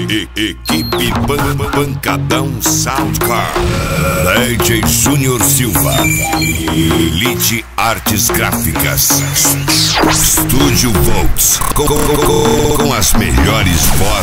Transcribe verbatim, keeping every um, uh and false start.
e, equipe Pan, Pancadão Soundcar, D J Júnior Silva, Elite Artes Gráficas, Estúdio Volts, com, com, com as melhores vozes